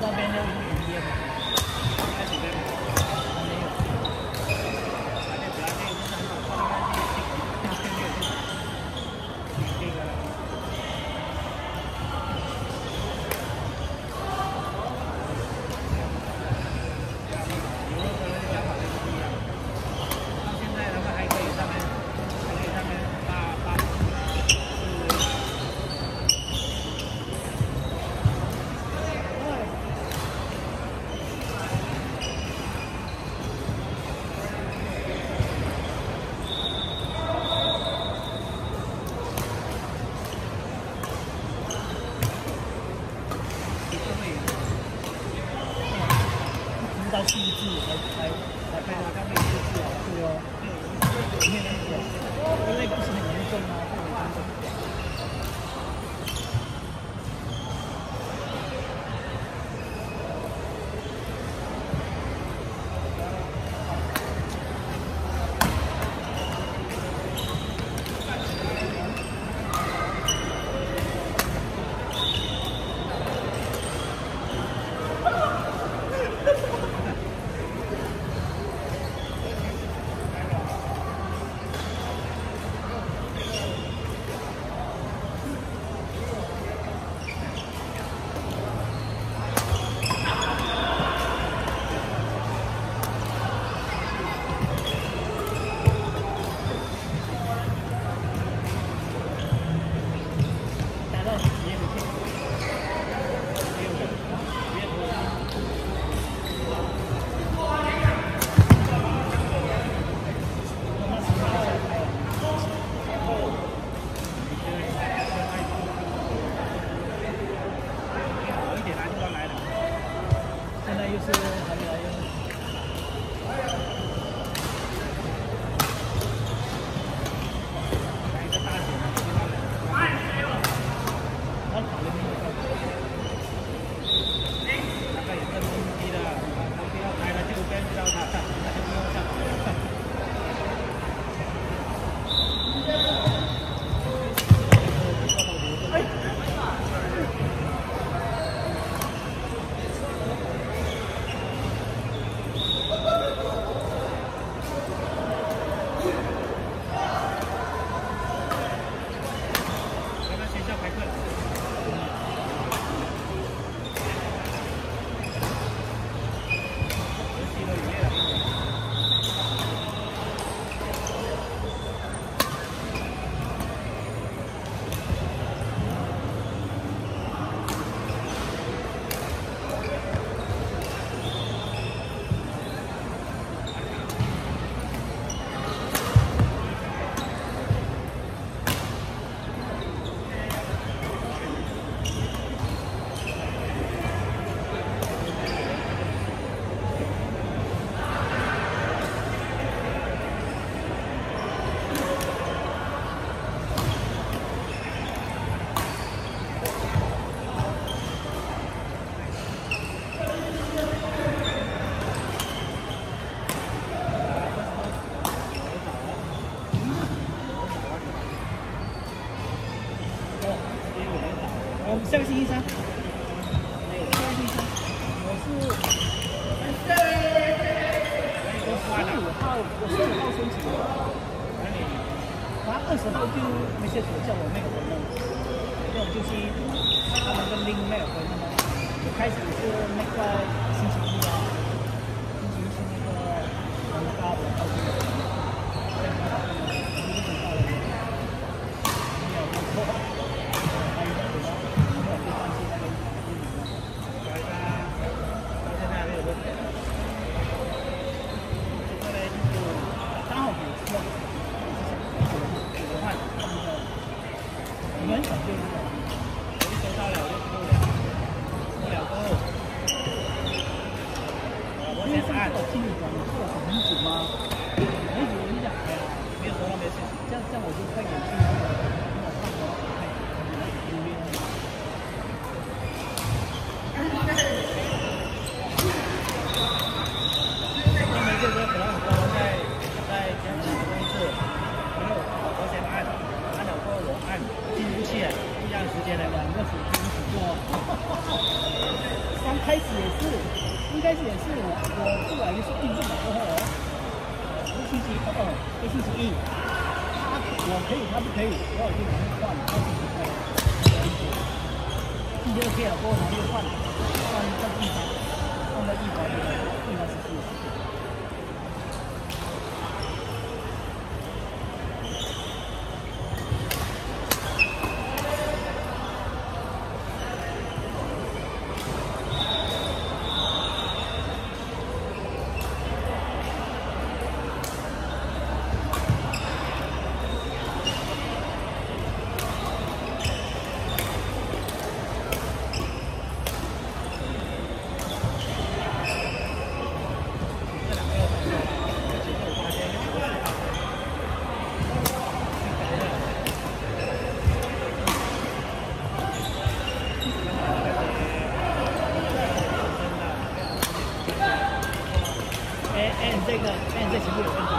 那边就营业嘛，开始边没有。这个。 到细致才拍到，刚没细致啊，对哦，里面那个，因为不是很严重啊，不很严重。就是还没来用。来一个大姐，他跑的那个，大概也是懵逼的，他不要开了就跟不要他上，他就不用上。下个星期三，下个星期三，我是15号，申请的，他20号就message我叫我那个活动，这种就是他们跟另外有活动的，我开始是那个星期一啊，星期一是那个很高的高级的，没有错。 我很少对这种，我一收到了我就付了，付了过后，我先按。听你讲，你做了很久吗？ 开始也是，应该是也是我不管就是运动的时候，星期二、星期一，我可以，他不可以，然后我就拿去换，他自己可以，今天 OK 了，给我拿去换地方，放在地方14。这个，这前面有问题。